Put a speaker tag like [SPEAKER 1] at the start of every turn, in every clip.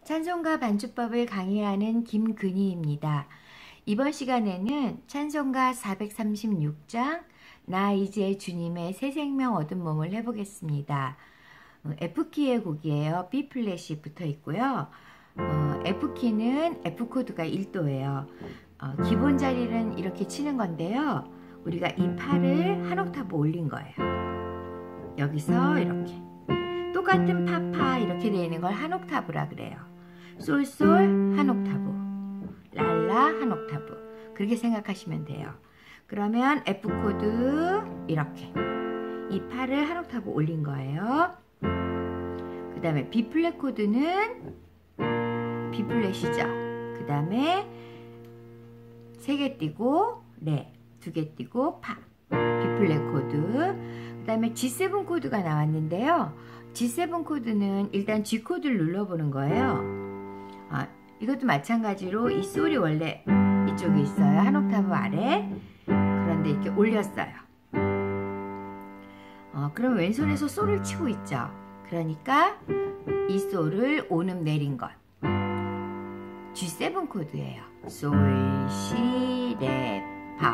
[SPEAKER 1] 찬송가 반주법을 강의하는 김근희입니다. 이번 시간에는 찬송가 436장 나 이제 주님의 새 생명 얻은 몸을 해보겠습니다. F키의 곡이에요. B플랫이 붙어 있고요. F키는 F코드가 1도예요. 기본 자리는 이렇게 치는 건데요. 우리가 이 팔을 한 옥타브 올린 거예요. 여기서 이렇게 똑같은 파파 이렇게 되어 있는 걸 한 옥타브라 그래요. 솔솔 한 옥타브, 랄라 한 옥타브, 그렇게 생각하시면 돼요. 그러면 F코드 이렇게 이 팔을 한 옥타브 올린 거예요. 그 다음에 B플랫 코드는 B플랫이죠. 그 다음에 3개 띄고 레, 2개 띄고 파, B플랫 코드. 그 다음에 G7 코드가 나왔는데요. G7 코드는 일단 G 코드를 눌러보는 거예요. 이것도 마찬가지로 이 솔이 원래 이쪽에 있어요. 한 옥타브 아래. 그런데 이렇게 올렸어요. 그럼 왼손에서 솔을 치고 있죠. 그러니까 이 솔을 5음 내린 것. G7 코드예요. 솔, 시, 레, 파.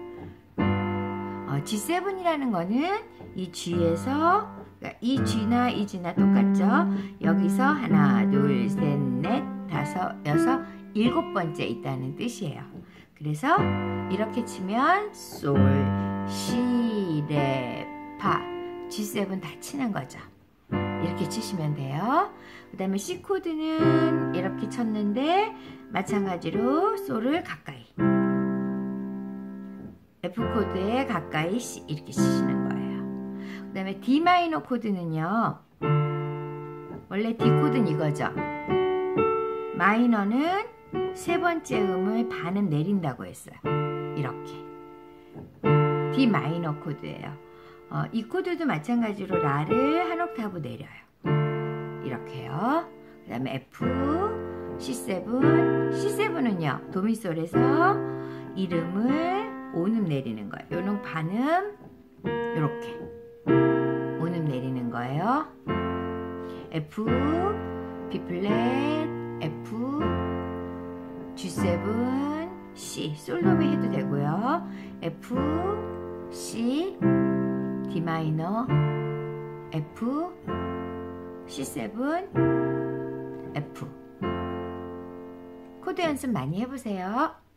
[SPEAKER 1] G7이라는 거는 이 G에서, 그러니까 이 G나 이 G나 똑같죠. 여기서 하나, 둘, 셋, 넷, 다섯, 여섯, 7번째 있다는 뜻이에요. 그래서 이렇게 치면 솔, 시, 레, 파, G7 다 치는 거죠. 이렇게 치시면 돼요. 그 다음에 C 코드는 이렇게 쳤는데 마찬가지로 솔을 가까이, F 코드에 가까이 C 이렇게 치시는 거예요. 그 다음에 D 마이너 코드는요, 원래 D 코드는 이거죠. 마이너는 3번째 음을 반음 내린다고 했어요. 이렇게 D 마이너 코드예요. 이 코드도 마찬가지로 라를 한 옥타브 내려요. 이렇게요. 그 다음에 F, C7, C7은요 도미솔에서 이름을 5음 내리는 거예요. 요런 반음 요렇게 5음 내리는 거예요. F, B플랫, F, G7, C, 솔로미 해도 되고요. F, C, D 마이너, F, C7, F. 코드 연습 많이 해보세요.